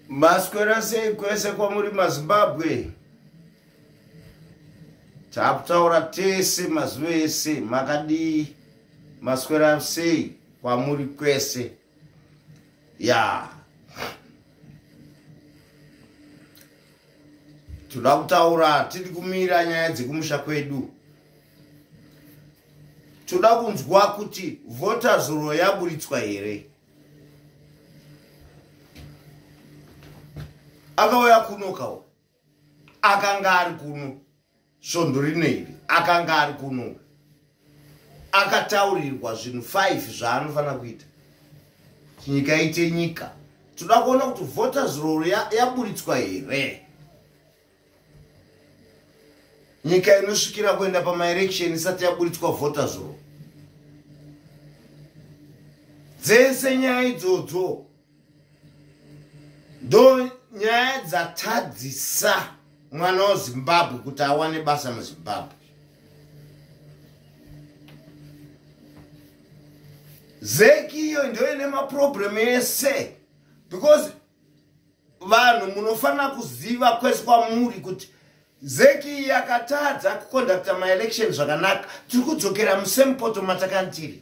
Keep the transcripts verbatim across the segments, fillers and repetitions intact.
Maswera sei kwese kwamuri maZimbabwe. Taptaura tese mazwese makadi maswera sei kwamuri kwese. Ya. Tuda kutaura tiri kumira nyaya dzekumusha kwedu. Tuda kunzwa kuti voters roll yaburitswa here. Akauya kuno kawo. Akanga ari kuno. Svondo rineri akanga ari kuno. Akataurirwa zvinhu five zvaanofanira kuita. Nyika ite nyika. Tuda kuona kuti voters roll yaburitswa here. Nyika inosvikira kuenda pama election isati yaburitswa voters roll. Dzese nyaya idzodzo ndo nyaya dzatadzisa mwana weZimbabwe kuti awane basa muZimbabwe. Zeki iyo ndio ine maproblem ese, because vanhu munofanira kuziva kwese kwamuri kuti Zeki yakatadza kuconducta ma election zvakanaka. Tiri kudzokera musame poto matakantiri.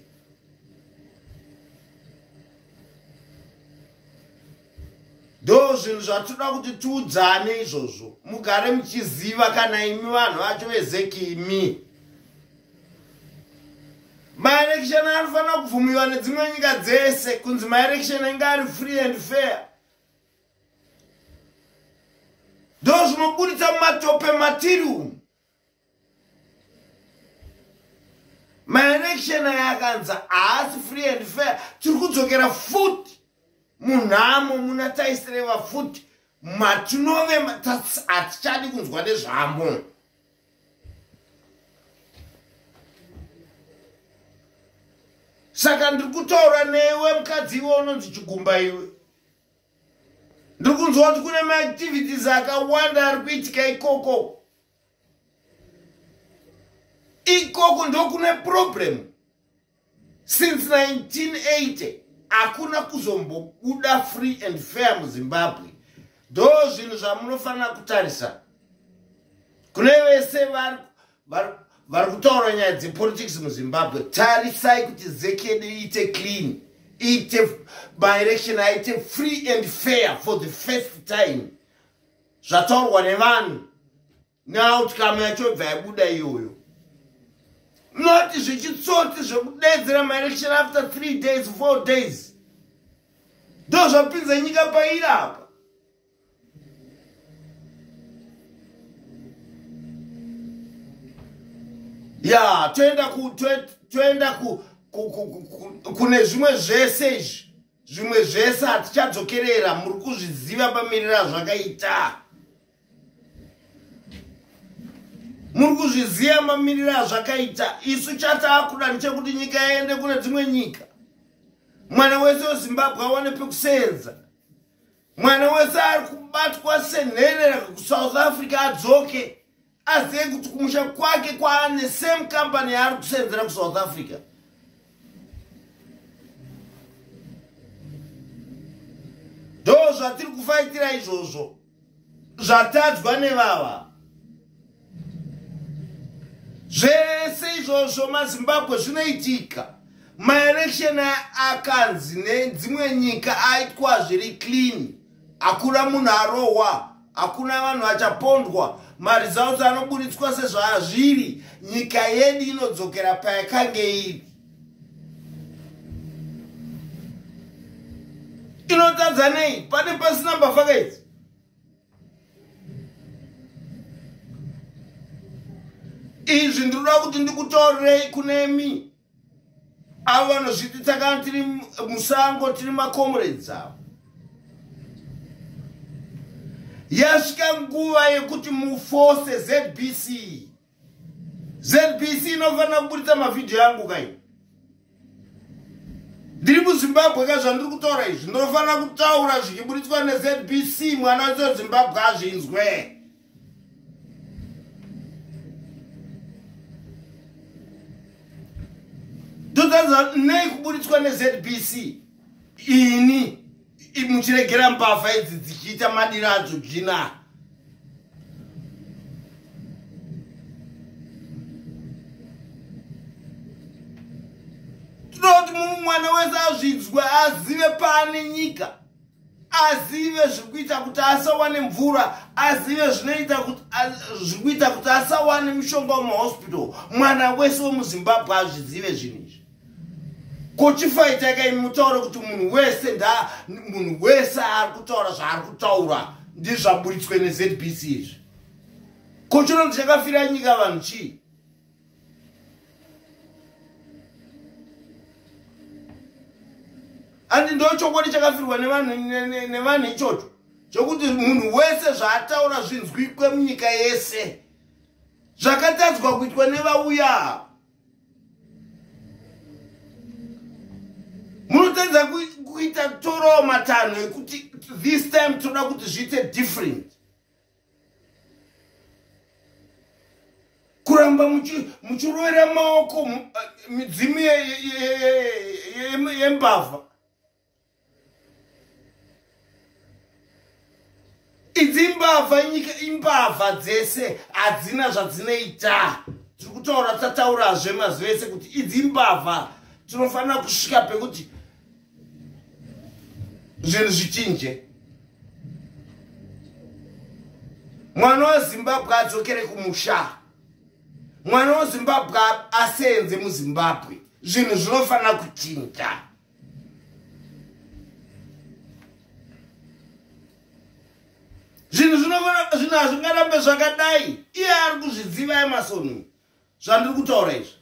Do zvinhu zvatoda kuti tiudzane izvozvo. Mugare muchiziva kana imi vanhu vacho veZeki imi. Ma election anofanira kubvumiwa nedzimwe nyika dzese kunzi ma election ainge ari free and fair. Do zvinoburitsa mumatope matiri umu. Ma election ayakanza haasi free and fair. Tiri kudzokera futi munhamo muna taisireva futi matinove hatichadi kunzwa nezvambo. Saka ndiri kutaura newe mukadzi iwe unonzi Chigumba iwe. Ndiri kunzwa kuti kune maactivities akawanda ari kuitika ikoko. Ikoko ndo kune problem. Since nineteen eighty hakuna kuzombobuda free and fair muZimbabwe. Do zvinhu zvamunofanira kutarisa. Kune vese vari vari kutaura nyaya dzepolitics muZimbabwe, tarisai kuti Zeki yedu iite clean, iite by election aite free and fair for the first time. Zvataurwa nevanhu neoutcome yacho bva yabuda iyoyo. Not zvichitsoti zvekudedzera ma election after three days, four days. Do zvapinza nyika pairi apa. Ya, toenda ku toenda ku kune zvimwe zvese izvi. Zvimwe zvese hatichadzokerera, muri kuzviziva pamirira zvakaita. Muri kuzviziva mamirira zvakaita. Isu chataakuda ndechekuti nyika iende kune dzimwe nyika. Mwana wese weZimbabwe awane pekusenza. Mwana wese ari kubatwa senherera kuSouth Africa adzoke. Aziye kuti kumusha kwake kwaane same company yaari kusenzera kuSouth Africa. Do zvatiri kufaitira izvozvo zvatadzwa nevava. Zvese izvozvo maZimbabwe zvinoitika. Ma election akanzi nedzimwe nyika aitwa zviri clean. Hakuna munhu arohwa, hakuna vanhu vachapondwa, ma results anoburitswa sezvazviri. Nyika yedu inodzokera payakange iri. Inotadza nei? Pane pasina mbavhaka idzi. Izvi ndinoda kuti ndikutaurei kunemi. Ava vanozviti takanga tiri musango, tiri macomrades avo. Yasvika nguva yekuti muforce Z B C. Z B C inofanira kuburitsa mavhidhiyo yangu kai. Ndiri muZimbabwe kazvandiri kutaura izvi. Ndinofanira kutaura zvichiburitswa neZ B C, mwana weZimbabwe azvinzwe. Nei kuburitswa neZ B C ini muchiregera mbavha idzi dzichiita madiro adzo dzina. Tinoti mwana wese azvidzwe azive paane nyika, azive zvikuita kuti asawane mvura, azive zvinoita kuti zvikuita kuti asawane mishonga muhospital. Mwana wese wemuZimbabwe azvizive zvinhu izvi. Kochifaita kai mutaura kuti munhu wese nda munhu wese ari kutaura zvaari kutaura ndizvaburitswe neZ B C izvi. Kochino chakafira nyika vanhu chii? Andi ndo chokwadi chakafirwa nevanhu nevanhu ichocho chokuti munhu wese zvaataura zvinzwikwe munyika yese zvakatadzwa kuitwa nevauya. Munotadza kuita toro matanho ekuti this time toda kuti zviite different. Kuramba muchirovera maoko midzimu yembavha. Idzi imbavha nyika imbavha dzese hadzina zvadzinoita. Tiri kutaura tataurazve mazuva ese kuti idzi imbavha. Tinofanira kusvika pekuti zvinhu zvichinje. Mwana weZimbabwe adzokere kumusha. Mwana weZimbabwe asenze muZimbabwe. Zvinhu zvinofanira kuchinja. Zvinhu zvinofanira zvinhu hazvingarambe zvakadai. Iye ari kuzviziva emasoni zvandiri kutaura izvi.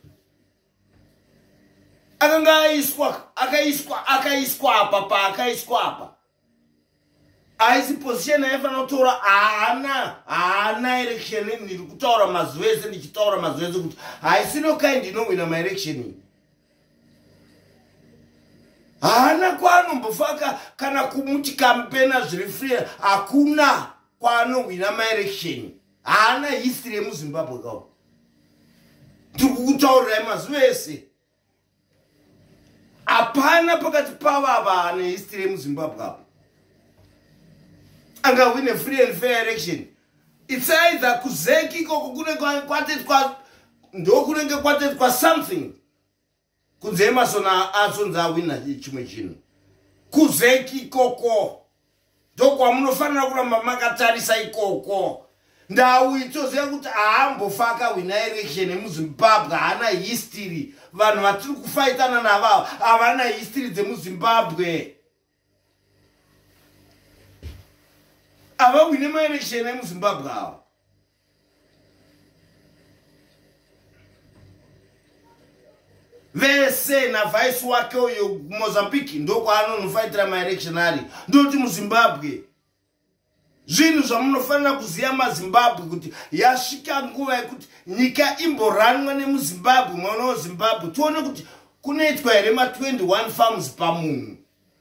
Akanga aiswa akaiswa akaiswa apa paakaiswa apa. Aisi position yaifanira kutora haana haana election ndiri kutaura mazuva ese ndichitaura mazuva ese kuti haisino kind inowina maelection. Haana kwaanombofaka kana kumuti kampena zviri free hakuna kwaanowina maelection. Haana history yemuZimbabwe kawo. Ndiri kutaurira mazuva ese. Hapana pakati pavo ava ane history yemuZimbabwe apo. Anga win a free and fair election. It's either kuzeki koko kune kwatetwa ndo kunenge kwatetwa something. Kunze emasona asonza wina chimwe chinhu. Kuzeki koko. Ndo kwamunofanira kuramba makatarisa ikoko. Ndau itoziva kuti haambofaka wina election yemuZimbabwe haana history. Vanhu vatiri kufaitana navavo havana history dzemuZimbabwe. Ava wine maelection emuZimbabwe ava. Vese na vice wake uyo Mozambique ndo kwaanonofaitira maelection ari. Ndoti muZimbabwe zvinhu zvamunofanira kuziva maZimbabwe kuti yasvika nguva yekuti nyika imboranwa nemuZimbabwe. Mwana weZimbabwe tione kuti kunoitwa here ma twenty-one farms pamunhu.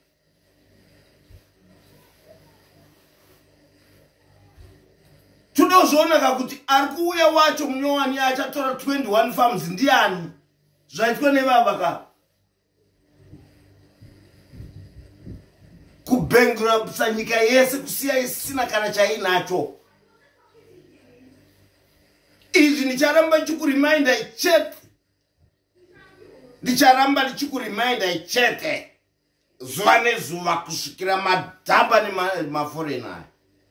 Tinozvoona kuti ari kuuya wacho munyowani achatora twenty-one farms ndiani zvaitwa nevava ka kubengura nyika yese kusiya isina kana chainacho. Izvi ndicharamba ndichikureminda chete. Ndicharamba ndichikureminda chete. Zuva nezuva kusvikira madhamba nemaforena.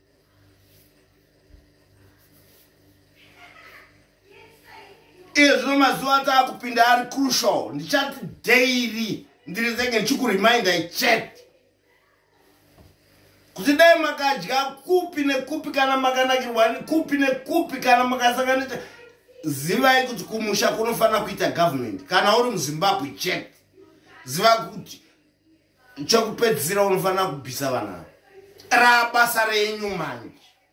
Izvo mazuva atakupinda ari crucial. Ndichati daily ndirizenge ndichikureminda chete. Kuti dai makadya kupi nekupi kana makanakirwa kupi nekupi kana makasanganita zivai kuti kumusha kunofanira kuita government. Kana uri muZimbabwe chete ziva kuti chokupedzisira unofanira kubvisa vana. Rabasa renyu manje.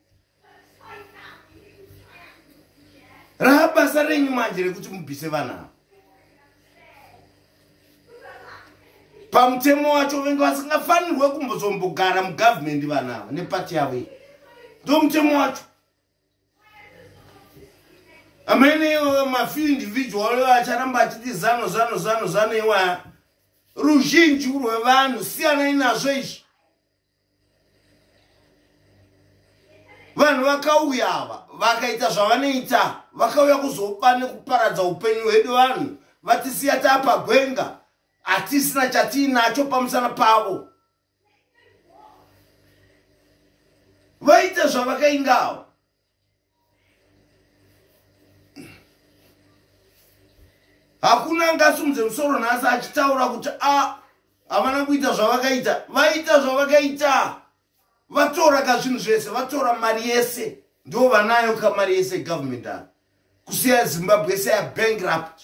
Rabasa renyu manje rekuti mubvise vana. Pamutemo wacho vengi vasingafanirwe kumbozombogara mugovernment vanava nepati yavo iyi. Ndo mutemo wacho. Amene mafew individual acharamba achiti zano zano zano zano iwaya. Ruzhinji rwevanhu siyanai nazvo izvi. vanhu vakauya ava vakaita zvavanoita, vakauya kuzopa nekuparadza upenyu hwedu vanhu, vatisiya taapagwenga, hatisina chatiinacho pamusana pavo. Vaita zvavakaingawo. Hakuna angasumudze musoro nhasi achitaura kuti a havana kuita zvavakaita. Vaita zvavakaita. Vatora kazvinhu zvese, vatora mari yese. Ndo vanayo kamari yese government ava. Kusiya Zimbabwe yese ya bankrupt.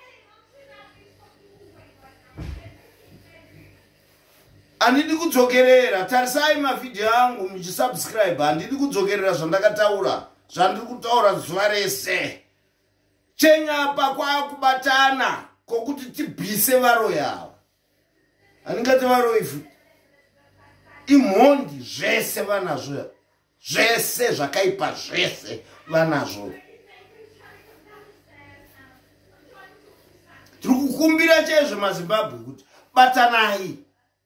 Handidi kudzokerera, tarisai mavhidhiyo angu muchisubscribe. Handidi kudzokerera zvandakataura, zvandiri kutaura zuva rese. Chenyapa kwakubatana kokuti tibvise varoyi ava. Handingati varoyi futi. Imhondi zvese vanazvo. Zvese zvakaipa zvese vanazvo. Tiri kukumbira chaizvo maZimbabwe kuti batanai.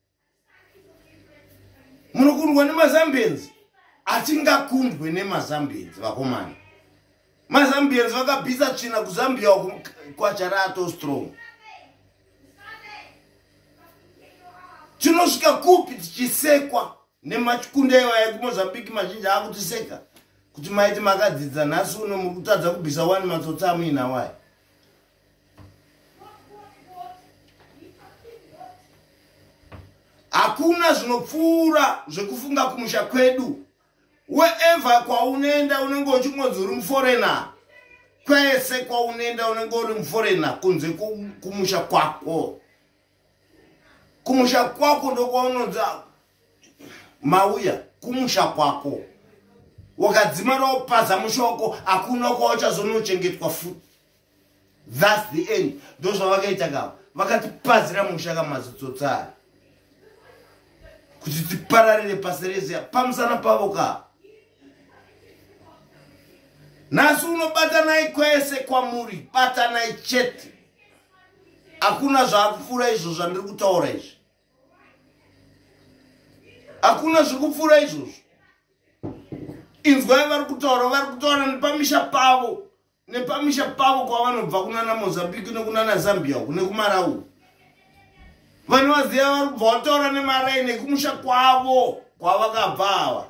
Munokundwa nemazambians, hatingakundwe nemazambians vakomana. Mazambians vakabvisa tsvina kuZambia kwacharato strong. Tinosvika kupi tichisekwa nemachikunda iwaya kuMozambique mazhinji akutiseka kuti maiti makadzidza nhasi uno muri kutadza kubvisa wani matsotsi amuina waya. Hakuna zvinopfuura zvekufunga kumusha kwedu. Wherever kwaunoenda unenge uchingonzi uri muforeigner. Kwese kwaunoenda unenge uri muforeigner kunze kumusha kwako. Kumusha kwako ndo kwaunonza mauya kumusha kwako. Wakadzima ropaza mushoko hakuna kwauchazonochengetwa futi. That's the end. Ndo zvavakaita kavo. Vakatipazira musha kamazitsotsari. Kuti tipararire pasi rese pamusana pavo ka. Nhasi unobatanai kwese kwamuri, batanai chete. Hakuna zvakupfuura izvo zvandiri kutaura izvi. Hakuna zvakupfuura izvozvo. Inzwai vari kutaura, vari kutaura nepamisha pavo. Nepamisha pavo kwavanobva kunana Mozambique nekunana Zambia nekumarawi. Vanhu vaziva vari kubva vataura nemarai nekumusha kwavo kwavakabva ava.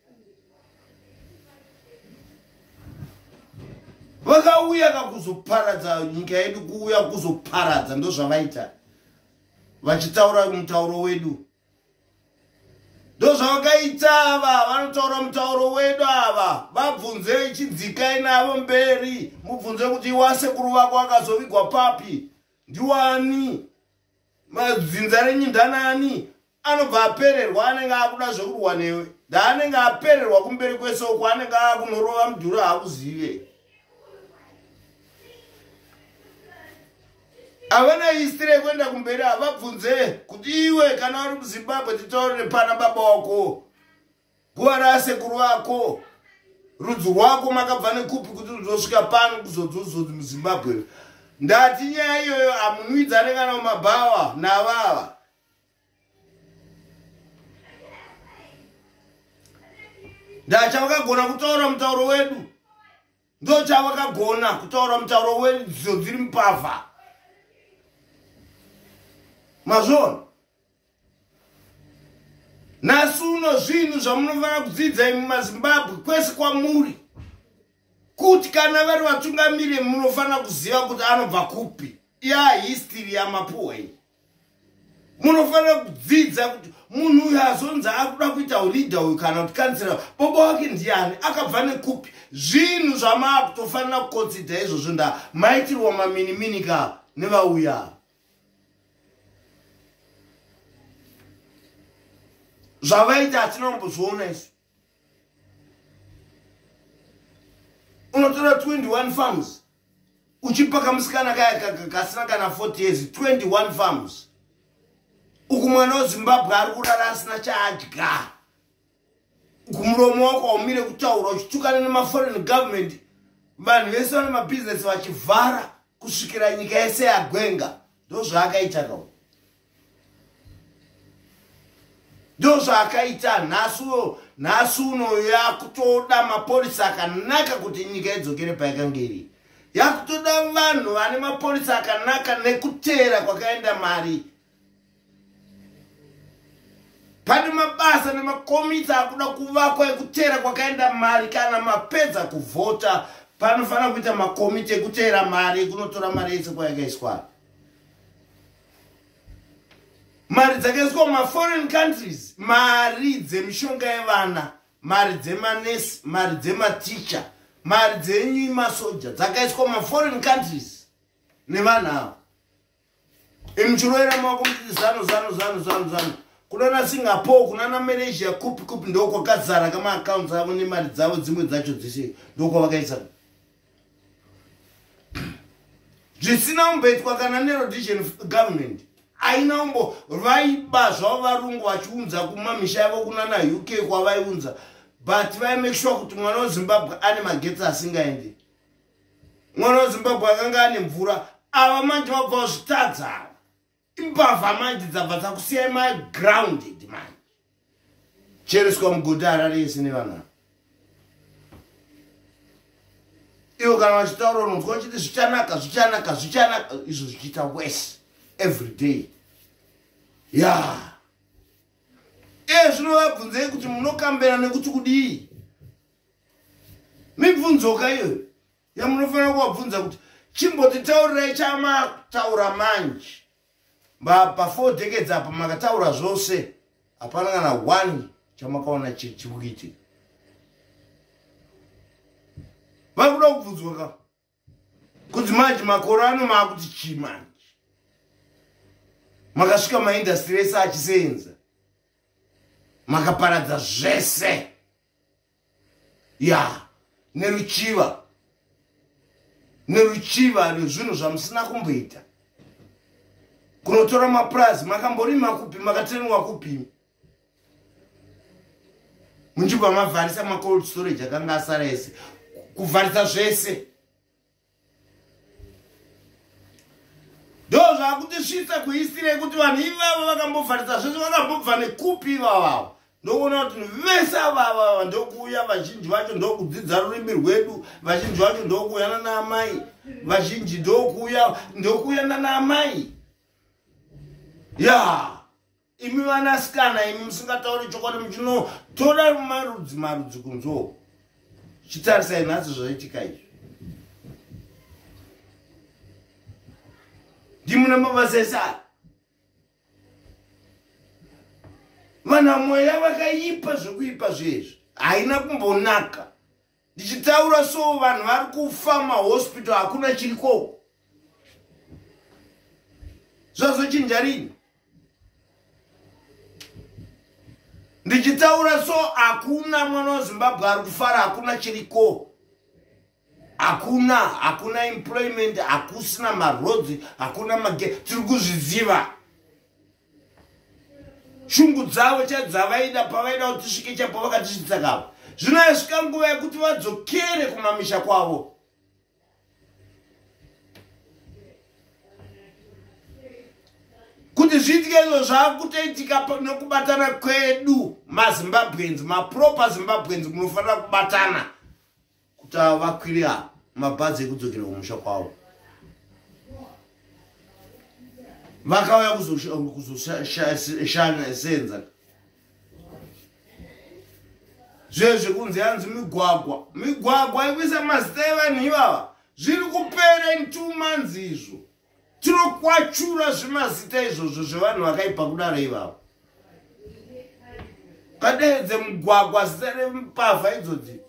Vakauya kakuzoparadza nyika yedu, kuuya kuzoparadza ndo zvavaita. Vachitaura mutauro wedu. Ndo zvavakaita ava, vanotaura mutauro wedu ava. Vabvunze chidzikai navo mberi. Mubvunze kuti wasekuru vako akazovigwa papi. Ndiwani? Madzinza renyindanani anobva apererwa, anenge akuda zvokurwa newe. Ndaanenge apererwa kumberi kwesoko, anenge akunorova mudhuri haakuzive. Havana history yekuenda kumberi, havabvunze kuti iwe kana uri muZimbabwe titaurire pana baba wako, guva rasekuru vako, rudzi rwako makabva nekupi kuti ruzosvika pano kuzodzodzodzi muZimbabwe. Ndati nyaya iyoyo hamunwidzane kana mumabhawa navava. Ndachavakagona kutaura mutauro wedu. Ndo chavakagona kutaura mutauro wedu dzidzo dziri mupavha. Mazvona. Nhasi uno zvinhu zvamunofanira kudzidza imi maZimbabwe kwese kwamuri. Kuti kana vari vatungamiri munofanira kuziva kuti anobva kupi. Ya history yamapuwa iyi. Munofanira kudzidza kuti munhu uyu azonzi akuda kuita leader uyu kana kuti kansela, baba wake ndiani, akabva nekupi. Zvinhu zvamakutofanira kukonsidha izvozvo nda maitirwa maminiminika nevauya. Zvavaita hatina kumbozviona isu. Unotora twenty-one farms. Uchipa kamusikana kaya kasina kana forty years, twenty-one farms. Uku mwana weZimbabwe ari kurara asina chaadya. Uku muromo wako waumire kutaura uchitukana nemaforeign government. Vanhu vese vane mabusiness vachivhara kusvikira nyika yese yagwenga. Ndo zvaakaita kawo. Ndo zvaakaita nhasi uyo nhasi uno yakutoda mapolisa akanaka kuti nyika idzokere payakanga iri. Yakutoda vanhu vane mapolisa akanaka nekutera kwakaenda mari. Pane mabasa nemakomiti akuda kuvakwa ekutera kwakaenda mari. Kana mapedza kuvhota panofanira kuita makomiti ekutera mari kunotora mari yese kwayakaiswa. Mari dzakaiswa ma foreign countries, mari dzemishonga yevana, mari dzemanesi, mari dzematicha, mari dzenyu masoja dzakaiswa ma foreign countries nevanhu avo. Imuchiroera mako kuti zano zano zano zano zano kunana Singapore kunana Malaysia kupi kupi ndoko kwakazara kama accounts avo nemari dzavo dzimwe dzacho dzese ndoko vakaisa. Zvisina umboitwa kana nerodition government. Aina umbo vaiba zvavo varungu vachiunza kumamisha yavo kunana U K kwavaiunza, but vai make sure kuti mwana weZimbabwe ane magetsi asingaendi. Mwana weZimbabwe akanga ane mvura, ava manje vabva zvitadza. Imbavha manje dzabva dzakusiya ma grounded manje. Chereswa mugodhi Harare yese nevanhu. Iwo kana vachitaura unonzwa vachiti zvichanaka zvichanaka zvichanaka, izvo zvichiita worse every day. Yeah. Eh, zvinovabvunzei kuti munokambera nekuti kudii? Mibvunzoka iyo yamunofanira kuvabvunza kuti chimbotitaurirai chamataura manje. Pa four decades apa makataura zvose, hapana kana one chamakaona chikuitika. Vakuda kubvunzwa ka kuti manje makore ano maakuti chii manje? Makasvika maindustry ese achisenza, makaparadza zvese. Ya, neruchiva neruchiva nezvinhu zvamusina kumboita. Kunotora mapurazi makamborima kupi, makatenwa kupi? Munjibva mavharisa ma cold storage akanga asara ese, kuvharisa zvese. Ndo zvakuti svitsa kuhistire kuti vanhu ivavo vakambovharisa zvese vakambobva nekupi ivavo. Ndokuona kuti vese avava ndokuuya vazhinji vacho ndokudzidza rurimi rwedu, vazhinji vacho ndokuuya nanaamai, vazhinji ndokuuya ndokuuya nanaamai. Ya, imi vanasikana imi musingatauri chokwadi muchinotora marudzi marudzi kunzo. Chitarisai nhasi zvaitika izvi. Ndimuna mavasesa. Vana mweya vakaipa zvekuipa zvezvi. Haina kumbonaka. Ndichitaura so vanhu vari kufa mahospital hakuna chiriko. Zvazochinja rini? Ndichitaura so hakuna mwana weZimbabwe ari kufara, hakuna chiriko. Hakuna, hakuna employment, hakusina marodzi, hakuna mage, tiri kuzviziva. Shungu dzavo chadzavaida pavaida kuti svike chapo vakatishitsa kavo. Zvino yasvika nguva yekuti vadzokere kumamisha kwavo. Kuti zviitike izvo zvakutoitika nokubatana kwedu maZimbabweans, maproper Zimbabweans munofanira kubatana kuti vakwire mabhazi ekudzokera kumusha kwavo. Vakauya kuzosenza zvezve kunzi yanzi migwagwa migwagwa ikuisa mazita evanhu ivava zviri kupera in two months izvo. Tinokwachura zvimazita izvozvo zvevanhu vakaipa kudaro ivavo. Kadeedze mugwagwa zita remupavha idzodzi.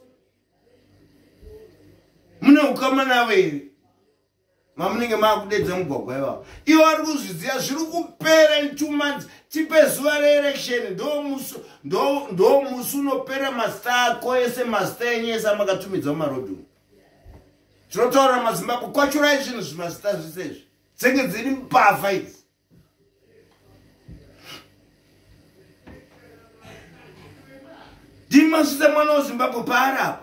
Mune ukama navo here mamunenge maakudedza mugwagwa ivavo. Ivo vari kuzviziva zviri kupera in two months. Tipe zuva reelection ndo musi unopera mazita ako ese, mazita enyu ese amakatumidza mumarodhi. Tinotaura maZimbabwe, kwachurai zvinhu zvimazita zvisezvi dzenge dziri mbavha idzi. Ndimasvitsa mwana weZimbabwe paari apa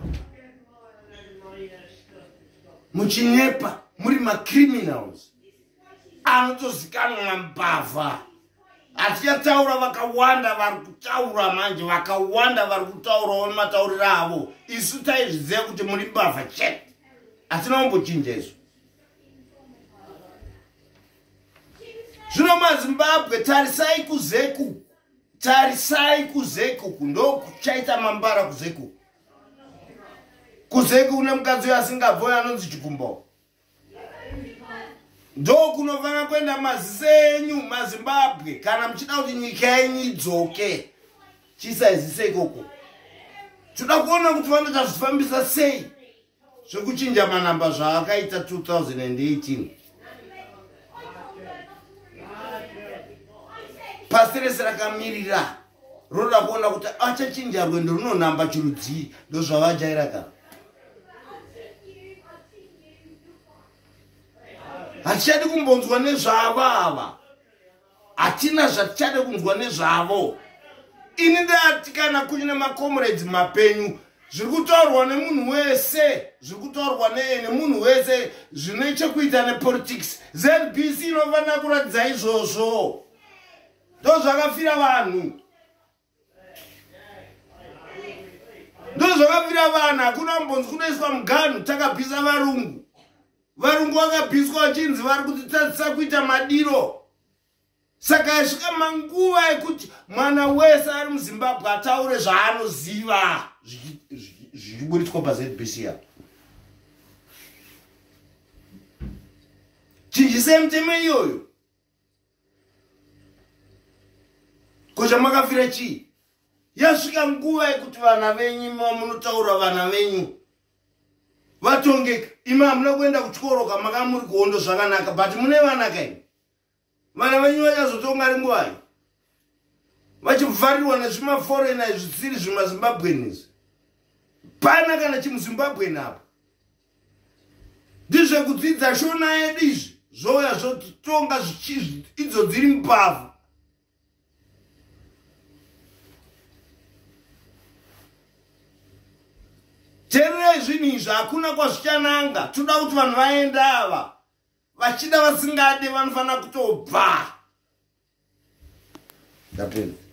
muchinyepa muri macriminals anotozikanwa mbavha. Atichataura vakawanda vari kutaura manje, vakawanda vari kutaurawo matauriro avo. Isu taizviziva kuti muri mbavha chete. Hatina kumbochinja izvo. Zvino maZimbabwe, tarisai kuzeku. Tarisai kuzeku. Ndokuchaita mambara kuzeku. Kuzeku une mukadzi asingabve anonzi Chikumbo. Ndo kunofanira kuenda mazisenyu maZimbabwe kana muchida kuti nyika yenyu idzoke. Chisaizise ikoko. Toda kuona kuti vanoita zvifambisa sei zvekuchinja manamba zvaakaita two thousand eighteen. Pasi rese rakamirira roda kuona kuti achachinja rwendo runonamba chirudzii, ndozvavajaira kana. Hatichadi kumbonzwa nezvavo ava. Hatina zvatichade kunzwa nezvavo. Ini ndati kana kuine makomrades mapenyu, zviri kutaurwa nemunhu wese, zviri kutaurwa nemunhu wese zvine chekuita nepolitics. Z B C inofanira kuratidza izvozvo. Ndo zvakafira vanhu. Ndo zvakafira vanhu. Hakuna mbonzi kunoiswa muganhu takabvisa varungu. Varungu vakabviswa vachinzi vari kutitadzisa kuita madiro. Saka yasvika manguva ekuti mwana wese ari muZimbabwe ataure zvaanoziva zvichiburitswa paZ B C apo. Chinjisei mitemo iyoyo. Kozva makafira chii? Yasvika nguva yekuti vana venyu munotaura vana venyu vatongeka. Imi hamuna kuenda kuchikoro maka muri kuhondo zvakanaka, but mune vana kai. Vana venyu vachazotonga ringuvai vachivharirwa nezvimaforena zvisiri zvimaZimbabweans. Pana kana chimuZimbabwe apo. Ndizve kudzidza shona yedu izvi zvoya zvotonga idzo dziri mbavhu. Tererai zvinhu izvi, hakuna kwazvichananga. Toda kuti vanhu vaenda ava. Vachida vasingade vanofanira kutobva. Ndapenda.